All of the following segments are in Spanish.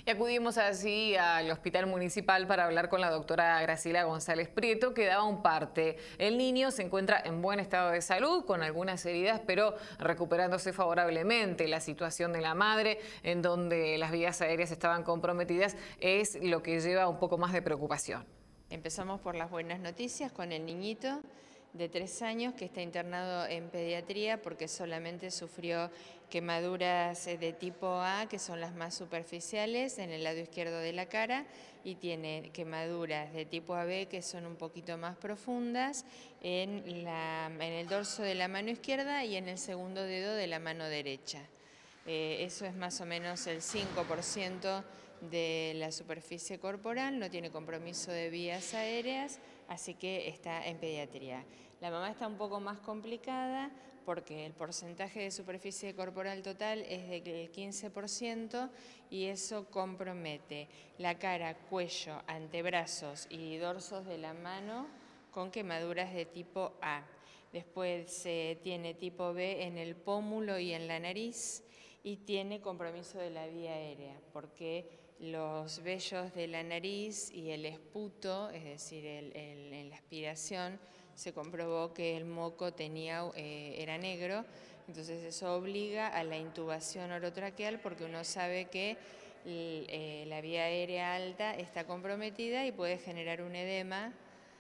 Y acudimos así al Hospital Municipal para hablar con la doctora Graciela González Prieto, que daba un parte. El niño se encuentra en buen estado de salud, con algunas heridas, pero recuperándose favorablemente. La situación de la madre, en donde las vías aéreas estaban comprometidas, es lo que lleva un poco más de preocupación. Empezamos por las buenas noticias con el niñito de 3 años que está internado en pediatría porque solamente sufrió quemaduras de tipo A, que son las más superficiales, en el lado izquierdo de la cara, y tiene quemaduras de tipo AB que son un poquito más profundas en el dorso de la mano izquierda y en el segundo dedo de la mano derecha. Eso es más o menos el 5% de la superficie corporal, no tiene compromiso de vías aéreas, así que está en pediatría. La mamá está un poco más complicada porque el porcentaje de superficie corporal total es del 15% y eso compromete la cara, cuello, antebrazos y dorsos de la mano con quemaduras de tipo A. Después tiene tipo B en el pómulo y en la nariz y tiene compromiso de la vía aérea porque los vellos de la nariz y el esputo, es decir, en la aspiración, se comprobó que el moco era negro, entonces eso obliga a la intubación orotraqueal porque uno sabe que la vía aérea alta está comprometida y puede generar un edema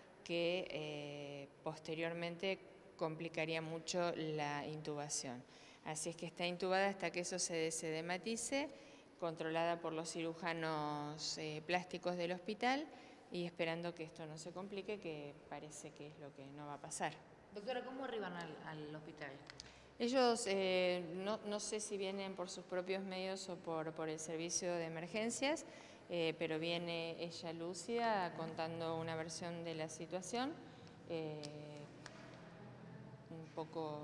que posteriormente complicaría mucho la intubación. Así es que está intubada hasta que eso se desedematice, controlada por los cirujanos plásticos del hospital y esperando que esto no se complique, que parece que es lo que no va a pasar. Doctora, ¿cómo arriban al hospital? Ellos no sé si vienen por sus propios medios o por el servicio de emergencias, pero viene ella lúcida contando una versión de la situación, un poco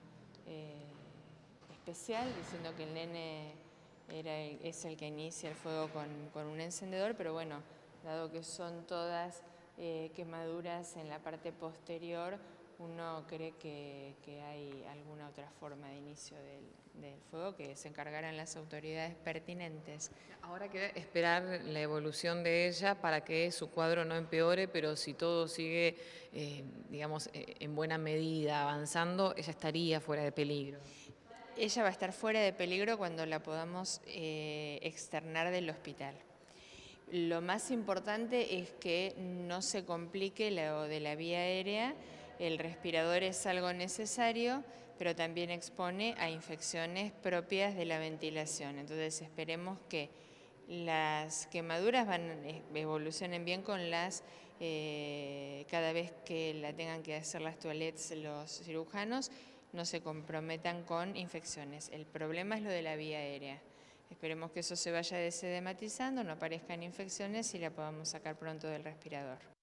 especial, diciendo que el nene es el que inicia el fuego con un encendedor, pero bueno, dado que son todas quemaduras en la parte posterior, uno cree que hay alguna otra forma de inicio del fuego que se encargarán las autoridades pertinentes. Ahora queda esperar la evolución de ella para que su cuadro no empeore, pero si todo sigue, digamos, en buena medida avanzando, ella estaría fuera de peligro. Ella va a estar fuera de peligro cuando la podamos externar del hospital. Lo más importante es que no se complique lo de la vía aérea. El respirador es algo necesario, pero también expone a infecciones propias de la ventilación. Entonces esperemos que las quemaduras evolucionen bien con cada vez que la tengan que hacer las toilettes los cirujanos, no se comprometan con infecciones. El problema es lo de la vía aérea. Esperemos que eso se vaya desedematizando, no aparezcan infecciones y la podamos sacar pronto del respirador.